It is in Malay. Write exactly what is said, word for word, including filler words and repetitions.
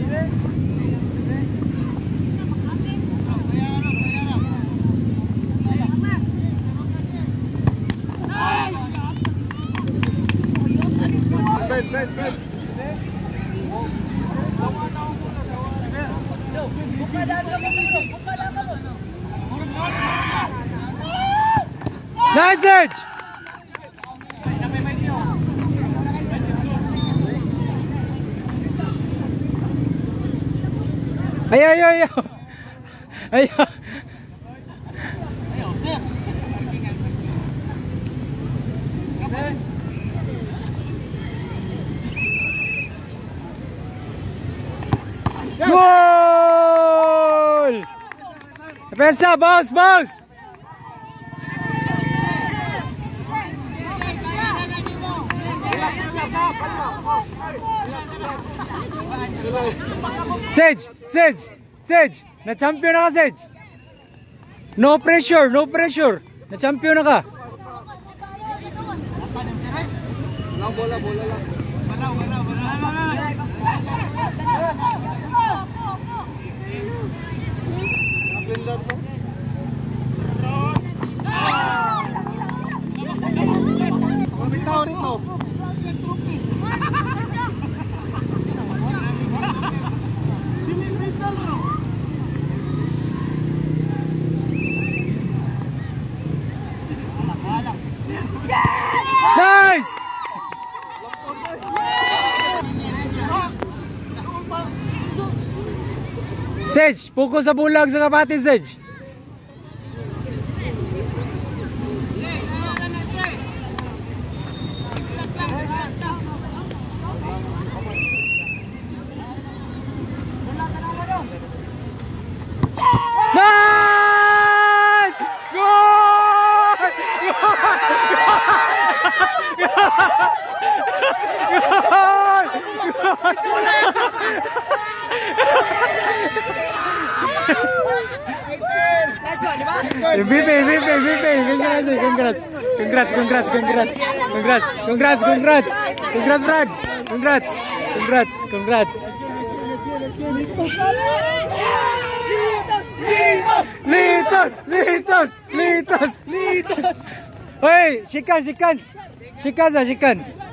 Nice edge! Ayaw, ayaw, ayaw! Ayaw! Goal! Depensa, bounce, bounce! Sage, Sage, Sage, na-champion na ka, Sage. No pressure, no pressure. Na-champion na ka. Bola, bola lang. Baraw, baraw, baraw. Napindar mo. Rito, rito. Nice! Sage, pukul sa bulag sa kapati, Sage. Nice! Goal! M V P, M V P, M V P, congrats, congrats, congrats, congrats, congrats, congrats, congrats, congrats, congrats, Brad, congrats, congrats, congrats. Litos, litos, litos, litos. Hey, shake hands, shake hands, shake hands, shake hands.